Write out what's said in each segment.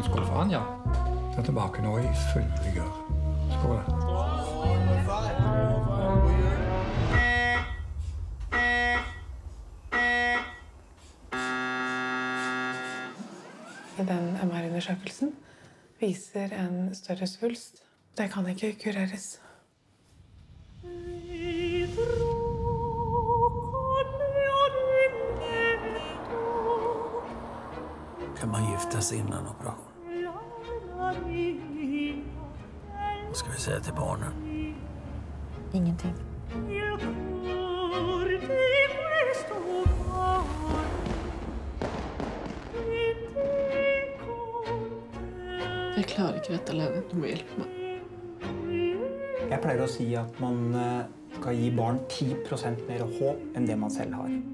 en skål for Anja. Jeg er tilbake nå i full vigør. Skål da. Den MR-undersøkelsen viser en større svulst. Det kan ikke kureres. Kan man gifta sig innan operation? Vad ska vi säga till barnen? Ingenting. Jeg klarer ikke dette alene. Du må hjelpe meg. Jeg pleier å si at man skal gi barn 10% mer håp enn det man selv har.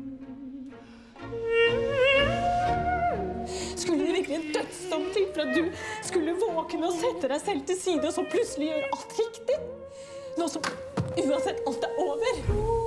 Skulle det virkelig en dødsdom til for at du skulle våkne og sette deg selv til side og så plutselig gjøre alt riktig? Nå som uansett alt er over.